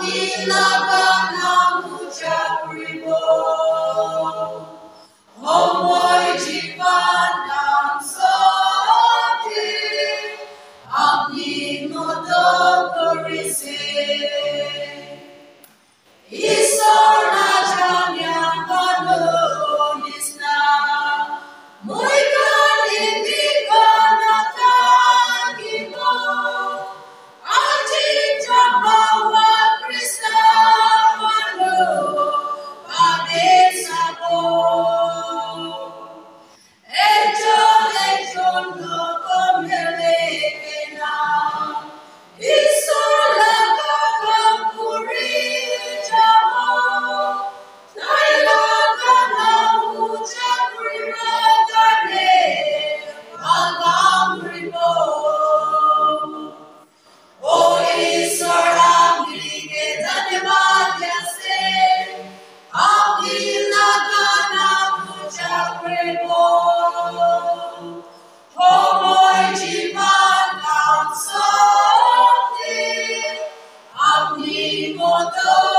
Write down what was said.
Ilagana mujabribo, Homoy jivanam sote, Agni modokorise. Isora janya kanonisna, Muikani mikana tagibo, Ajita bawa Krista mano, Padesabo. Ejo no komelekena, Isola kakapuri jamo, Naila kana mucha primagane, Agamribo. O Isora mlige danimadiase, Avila kana mucha primo. Homoy jivanam sote, Agni modo